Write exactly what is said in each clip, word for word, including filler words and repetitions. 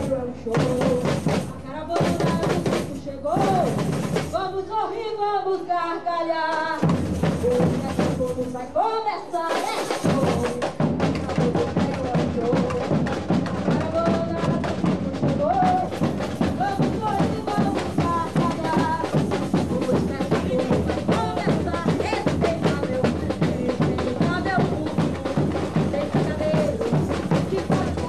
inteiro é um show. A caravana do circo chegou. Vamos sorrir, vamos gargalhar. Hoje nessa fogo vai começar. É show. A caravana é um show. A caravana do circo chegou. Vamos sorrir, vamos gargalhar. Hoje nessa fogo vai começar. Respeita meu filho, respeita meu público. Tem brincadeiros que faz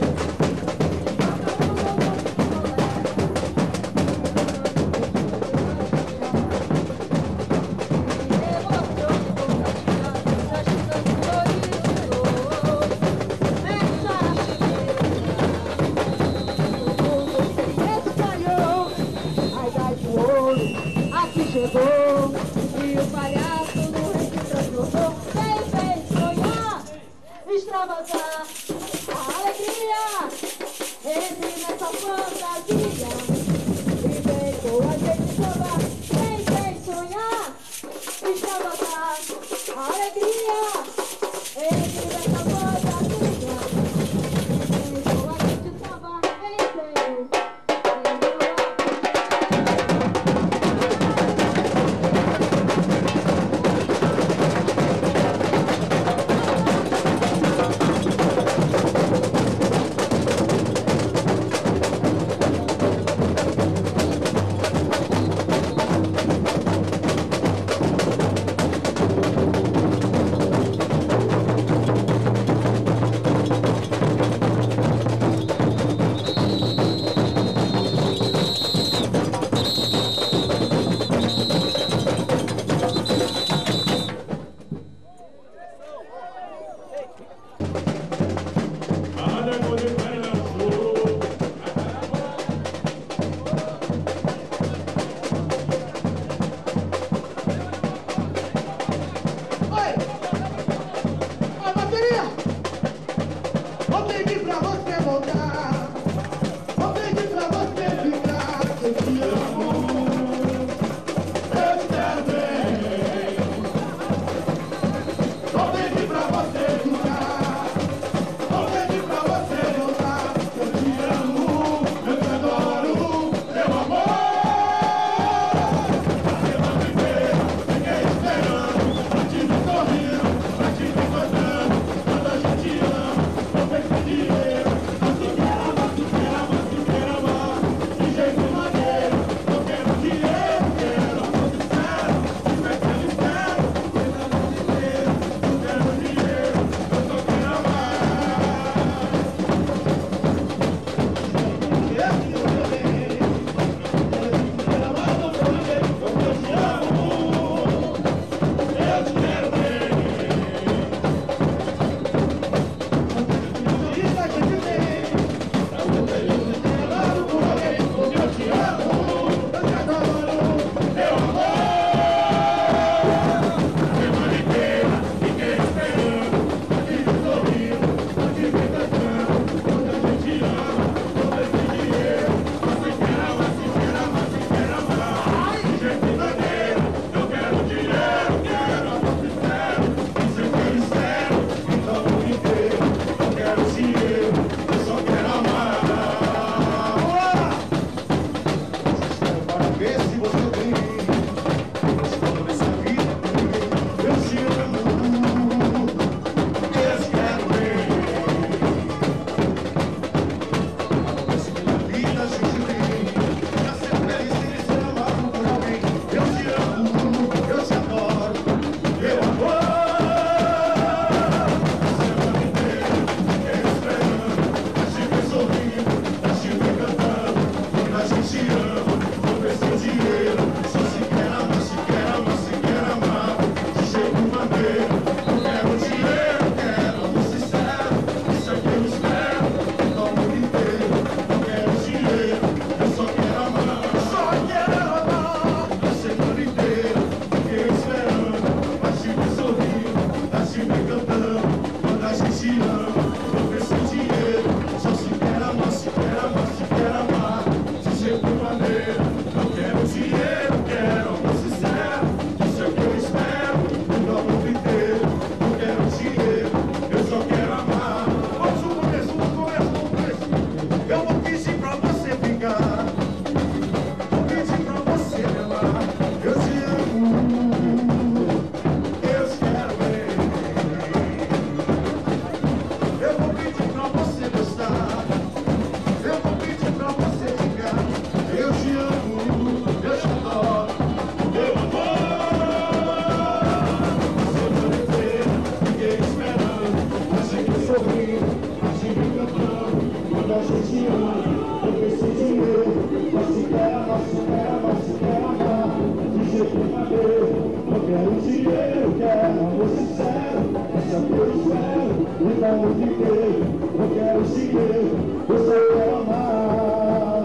aqui chegou e o palhaço no rei se transformou. Vem, vem sonhar, extravasar a alegria, entre nessa fantasia e vem com a gente sambar. Vem, vem sonhar, extravasar a alegria, entre nessa fantasia e vem com a gente sambar. Vem, vem. Se eu quero amor sincero, esse é o que eu espero. Então eu fiquei, eu quero seguir, eu só quero amar.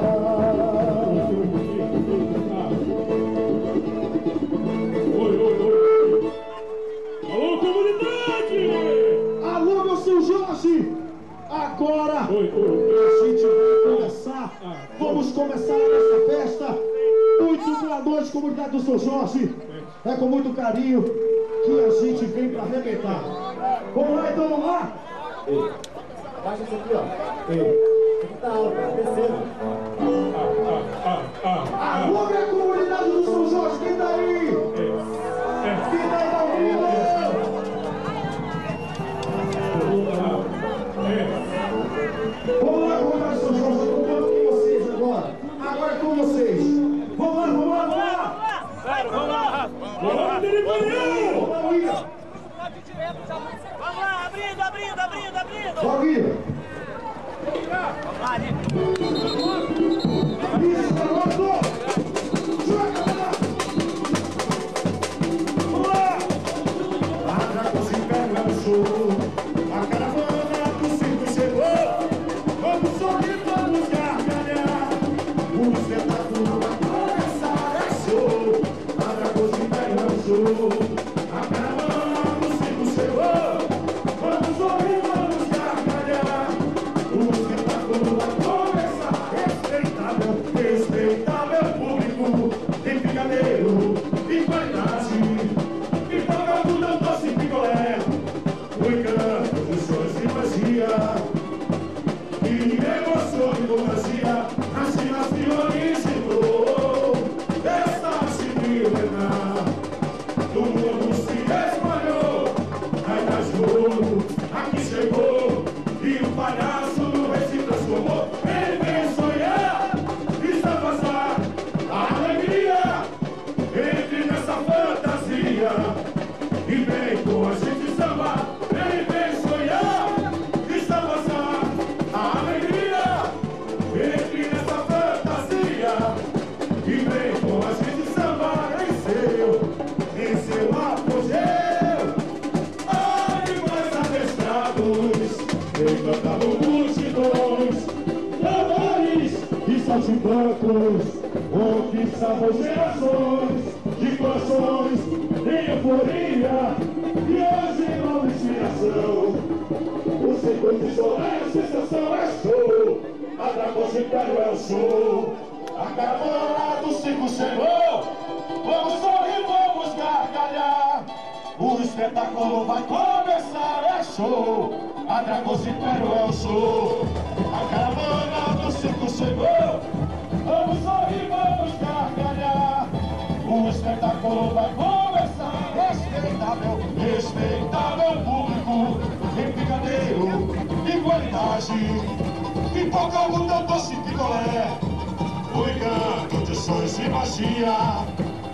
Oi, oi, oi. Alô, comunidade! Alô, meu seu Jorge! Agora Oi, oi. a gente vai começar. Vamos começar essa festa. Muito boa noite, comunidade do seu Jorge. É com muito carinho que a gente vem para arrebentar. Vamos lá, então, vamos lá? Ei, baixa isso aqui, ó. Ei, isso aqui tá alto, tá descendo. Ah, ah, ah. Alô, minha comunidade do São Jorge, quem tá aí? Quem tá aí na ouvindo? Vamos lá, comunidade do São Jorge, eu tô com vocês agora. Agora é com vocês. Vamos lá, vamos lá, vamos lá. Vamos lá! Vamos lá, Derivanil! Vamos lá, William. Vamos lá, abrindo, abrindo, abrindo, abrindo! Ó, William. Vamos lá, Nico! Isso, garoto! Joga lá! Vamos lá! A Dragos Império é o show. A caravana do circo chegou. Vamos sorrir, vamos gargalhar. O espetáculo vai começar, é show. A Dragos Império é o show. A caravana do circo chegou. Vamos sorrir, vamos gargalhar. O espetáculo vai começar. Respeitável, respeitável público. Tem brigadeiro e qualidade. E paga tudo, eu doce picolé. O encanto dos sonhos de magia. E emoção e fantasia. Assim se originou. Esta disciplina do mundo se espalhou. Aí tá de ouro, aqui chegou. E o palhaço no rei se transformou. Ele vem sonhar, está passar a alegria. Entre nessa fantasia e vem com a gente samba. Ele vem sonhar, está passar a alegria. Entre nessa fantasia e vem com a gente samba. Em seu, em seu apogeu, animais adestrados encantavam multidões, tambores e saltimbancos conquistavam gerações de corações em euforia. E hoje, nova inspiração, o setor de solar, a sensação é show. A Dragos Império é o show. A caravana do circo chegou. Vamos sorrir, vamos gargalhar. O espetáculo vai começar, é show. A Dragos Império é o show. A caravana do circo chegou. Vamos sorrir, vamos gargalhar. O espetáculo vai começar. Respeitável, respeitável público. Em brigadeiro e qualidade. Pipoca, algodão, doce, picolé. O encanto de sonhos e magia.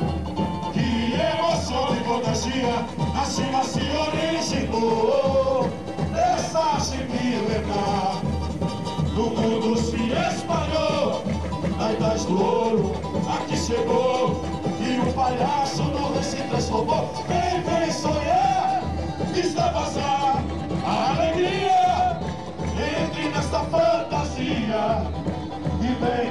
Que emoção e fantasia. Acima se originou. Essa chimilena do mundo se espalhou. Na idade do ouro, aqui chegou. E o palhaço no rei se transformou. Quem vem sonhar, está passar a alegria. Entre nesta fantasia e vem